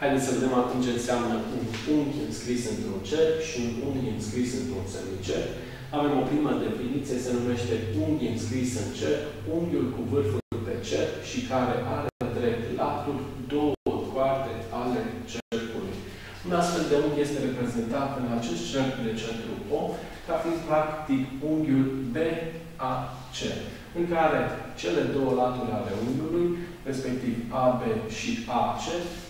Haideți să vedem acum ce înseamnă un unghi înscris într-un cerc și un unghi înscris într-un semicerc. Avem o primă definiție, se numește unghi înscris în cerc, unghiul cu vârful pe cerc și care are drept laturi două coarte ale cercului. Un astfel de unghi este reprezentat în acest cerc de centru O, ca fiind practic unghiul BAC, în care cele două laturi ale unghiului, respectiv AB și AC,